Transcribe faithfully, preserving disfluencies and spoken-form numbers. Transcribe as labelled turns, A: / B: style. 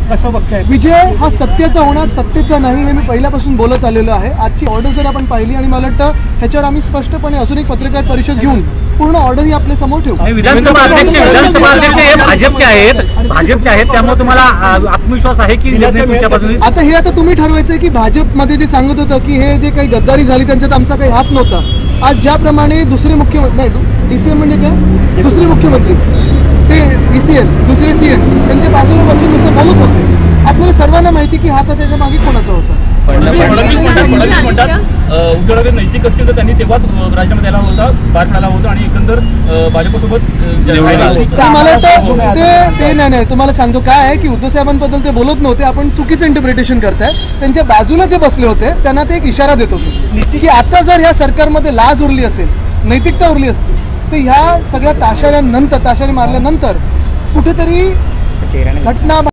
A: कसं बघताय?
B: विजय हा सत्याचा होणार, सत्तेचा नाही, हे मी पहिल्यापासून बोलत आलेलो आहे. आजची ऑर्डर जर आपण पाहिली आणि मला वाटतं ह्याच्यावर आम्ही स्पष्टपणे अजून एक पत्रकार परिषद घेऊन पूर्ण ऑर्डरही आपल्या समोर ठेवू.
C: विधानसभा अध्यक्ष विधानसभा अध्यक्ष हे भाजपचे आहेत भाजपचे आहेत त्यामुळे तुम्हाला आत्मविश्वास आहे की तुमच्या बाजूने?
B: आता हे आता तुम्ही ठरवायचं की भाजपमध्ये जे सांगत होतं की हे जे काही गद्दारी झाली त्यांच्यात आमचा काही हात नव्हता. आज ज्याप्रमाणे दुसरे मुख्यमंत्री नाही डीसीएम म्हणजे काय दुसरे मुख्यमंत्री ते डीसीएम दुसरे सीएम त्यांच्या बाजूने बसून जसं बोलत होते, आपल्याला सर्वांना माहिती की हात त्याच्या मागे कोणाचा होता.
D: उद्धव नैतिक असतील तर त्यांनी तेव्हाच राजीनामा द्यायला होता, पार पडायला होता आणि एकंदर भाजपसोबत
B: मला वाटतं ते ते नाही नाही तुम्हाला सांगतो काय आहे की उद्धव साहेबांबद्दल ते बोलत नव्हते, आपण चुकीचं इंटरप्रिटेशन करताय. त्यांच्या बाजूने जे बसले होते त्यांना ते एक इशारा देत होते की आता जर ह्या सरकारमध्ये लाज उरली असेल, नैतिकता उरली असती तर ह्या सगळ्या ताशाऱ्यानंतर ताशारी मारल्यानंतर कुठेतरी घटना